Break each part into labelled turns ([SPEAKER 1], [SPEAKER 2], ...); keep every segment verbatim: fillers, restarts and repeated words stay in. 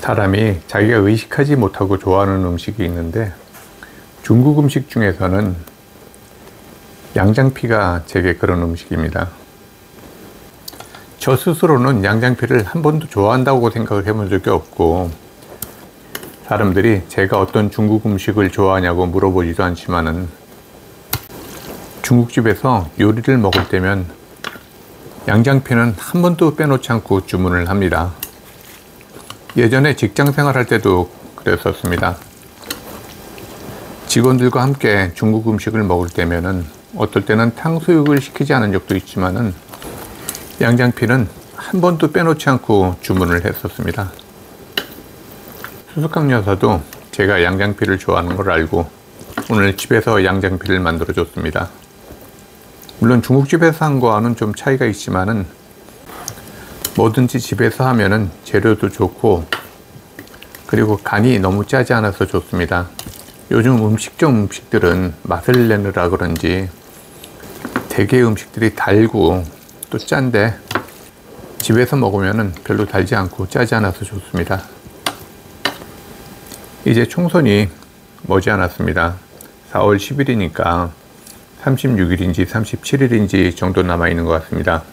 [SPEAKER 1] 사람이 자기가 의식하지 못하고 좋아하는 음식이 있는데 중국 음식 중에서는 양장피가 제게 그런 음식입니다. 저 스스로는 양장피를 한 번도 좋아한다고 생각을 해본 적이 없고, 사람들이 제가 어떤 중국 음식을 좋아하냐고 물어보지도 않지만은 중국집에서 요리를 먹을 때면 양장피는 한 번도 빼놓지 않고 주문을 합니다. 예전에 직장 생활할 때도 그랬었습니다. 직원들과 함께 중국 음식을 먹을 때면은 어떨 때는 탕수육을 시키지 않은 적도 있지만은 양장피는 한 번도 빼놓지 않고 주문을 했었습니다. 수수깡 여사도 제가 양장피를 좋아하는 걸 알고 오늘 집에서 양장피를 만들어 줬습니다. 물론 중국집에서 한 거와는 좀 차이가 있지만은 뭐든지 집에서 하면은 재료도 좋고 그리고 간이 너무 짜지 않아서 좋습니다. 요즘 음식점 음식들은 맛을 내느라 그런지 대개 음식들이 달고 또 짠데 집에서 먹으면은 별로 달지 않고 짜지 않아서 좋습니다. 이제 총선이 머지않았습니다. 사월 십일이니까 삼십육일인지 삼십칠일인지 정도 남아있는 것 같습니다.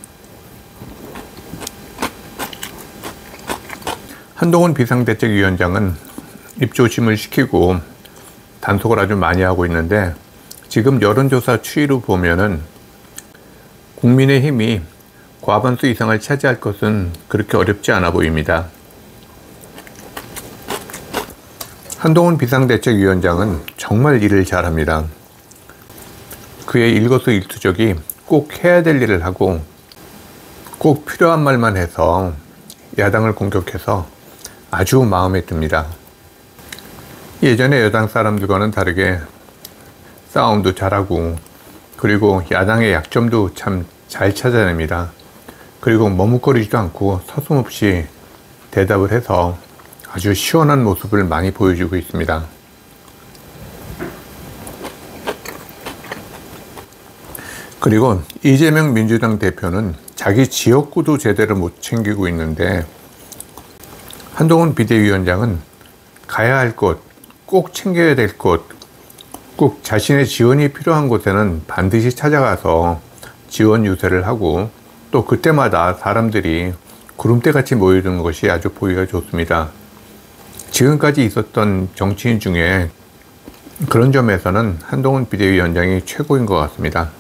[SPEAKER 1] 한동훈 비상대책위원장은 입조심을 시키고 단속을 아주 많이 하고 있는데, 지금 여론조사 추이로 보면은 국민의힘이 과반수 이상을 차지할 것은 그렇게 어렵지 않아 보입니다. 한동훈 비상대책위원장은 정말 일을 잘합니다. 그의 일거수일투족이 꼭 해야 될 일을 하고 꼭 필요한 말만 해서 야당을 공격해서 아주 마음에 듭니다. 예전에 여당 사람들과는 다르게 싸움도 잘하고 그리고 야당의 약점도 참 잘 찾아냅니다. 그리고 머뭇거리지도 않고 서슴없이 대답을 해서 아주 시원한 모습을 많이 보여주고 있습니다. 그리고 이재명 민주당 대표는 자기 지역구도 제대로 못 챙기고 있는데, 한동훈 비대위원장은 가야 할 곳, 꼭 챙겨야 될 곳, 꼭 자신의 지원이 필요한 곳에는 반드시 찾아가서 지원 유세를 하고 또 그때마다 사람들이 구름대같이 모여드는 것이 아주 보기가 좋습니다. 지금까지 있었던 정치인 중에 그런 점에서는 한동훈 비대위원장이 최고인 것 같습니다.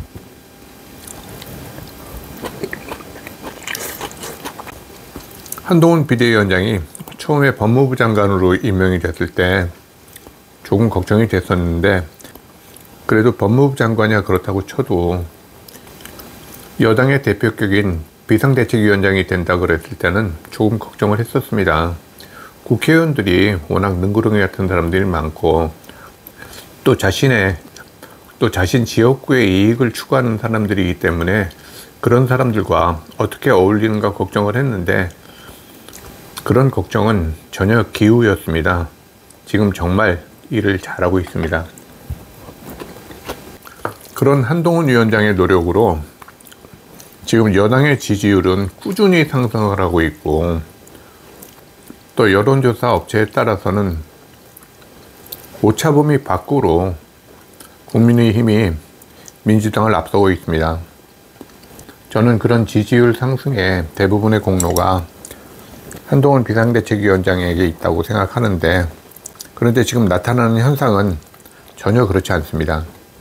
[SPEAKER 1] 한동훈 비대위원장이 처음에 법무부 장관으로 임명이 됐을 때 조금 걱정이 됐었는데, 그래도 법무부 장관이야 그렇다고 쳐도 여당의 대표격인 비상대책위원장이 된다 그랬을 때는 조금 걱정을 했었습니다. 국회의원들이 워낙 능구렁이 같은 사람들이 많고 또 자신의 또 자신 지역구의 이익을 추구하는 사람들이기 때문에 그런 사람들과 어떻게 어울리는가 걱정을 했는데, 그런 걱정은 전혀 기우였습니다. 지금 정말 일을 잘하고 있습니다. 그런 한동훈 위원장의 노력으로 지금 여당의 지지율은 꾸준히 상승을 하고 있고, 또 여론조사 업체에 따라서는 오차범위 밖으로 국민의힘이 민주당을 앞서고 있습니다. 저는 그런 지지율 상승의 대부분의 공로가 한동훈 비상대책위원장에게 있다고 생각하는데, 그런데 지금 나타나는 현상은 전혀 그렇지 않습니다.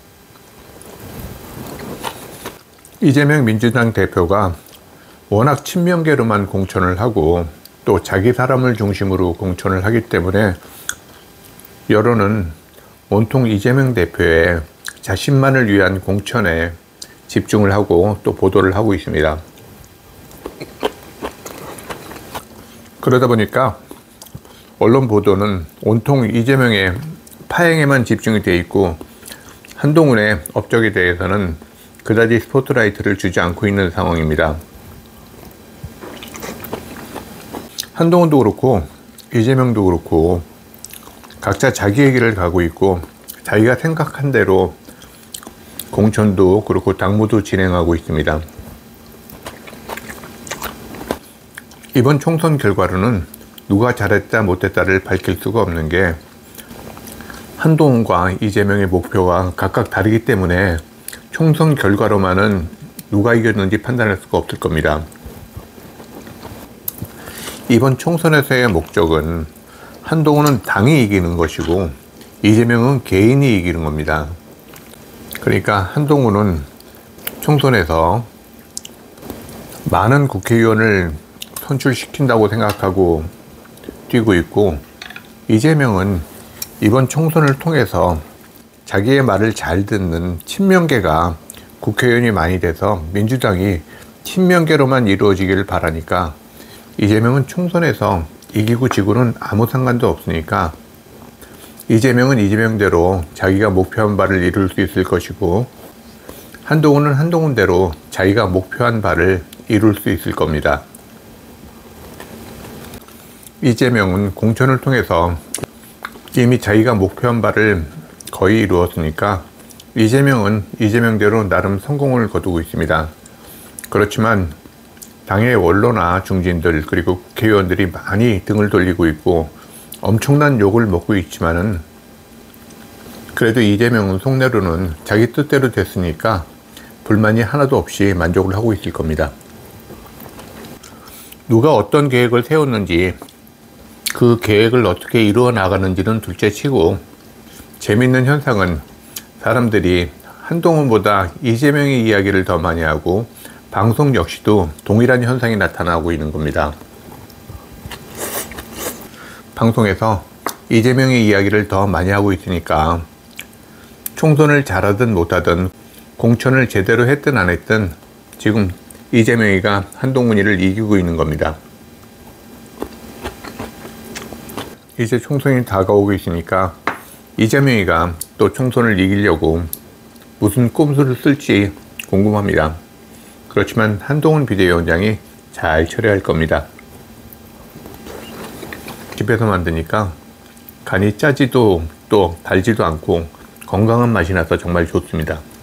[SPEAKER 1] 이재명 민주당 대표가 워낙 친명계로만 공천을 하고 또 자기 사람을 중심으로 공천을 하기 때문에 여론은 온통 이재명 대표의 자신만을 위한 공천에 집중을 하고 또 보도를 하고 있습니다. 그러다 보니까 언론 보도는 온통 이재명의 파행에만 집중이 되어 있고 한동훈의 업적에 대해서는 그다지 스포트라이트를 주지 않고 있는 상황입니다. 한동훈도 그렇고 이재명도 그렇고 각자 자기의 길을 가고 있고 자기가 생각한 대로 공천도 그렇고 당무도 진행하고 있습니다. 이번 총선 결과로는 누가 잘했다 못했다를 밝힐 수가 없는 게 한동훈과 이재명의 목표가 각각 다르기 때문에 총선 결과로만은 누가 이겼는지 판단할 수가 없을 겁니다. 이번 총선에서의 목적은 한동훈은 당이 이기는 것이고 이재명은 개인이 이기는 겁니다. 그러니까 한동훈은 총선에서 많은 국회의원을 선출시킨다고 생각하고 뛰고 있고, 이재명은 이번 총선을 통해서 자기의 말을 잘 듣는 친명계가 국회의원이 많이 돼서 민주당이 친명계로만 이루어지기를 바라니까 이재명은 총선에서 이기고 지고는 아무 상관도 없으니까 이재명은 이재명대로 자기가 목표한 바를 이룰 수 있을 것이고, 한동훈은 한동훈대로 자기가 목표한 바를 이룰 수 있을 겁니다. 이재명은 공천을 통해서 이미 자기가 목표한 바를 거의 이루었으니까 이재명은 이재명대로 나름 성공을 거두고 있습니다. 그렇지만 당의 원로나 중진들 그리고 국회의원들이 많이 등을 돌리고 있고 엄청난 욕을 먹고 있지만은 그래도 이재명은 속내로는 자기 뜻대로 됐으니까 불만이 하나도 없이 만족을 하고 있을 겁니다. 누가 어떤 계획을 세웠는지 그 계획을 어떻게 이루어 나가는지는 둘째치고, 재밌는 현상은 사람들이 한동훈보다 이재명의 이야기를 더 많이 하고 방송 역시도 동일한 현상이 나타나고 있는 겁니다. 방송에서 이재명의 이야기를 더 많이 하고 있으니까 총선을 잘하든 못하든 공천을 제대로 했든 안 했든 지금 이재명이가 한동훈이를 이기고 있는 겁니다. 이제 총선이 다가오고 있으니까 이재명이가 또 총선을 이기려고 무슨 꼼수를 쓸지 궁금합니다. 그렇지만 한동훈 비대위원장이 잘 처리할 겁니다. 집에서 만드니까 간이 짜지도 또 달지도 않고 건강한 맛이 나서 정말 좋습니다.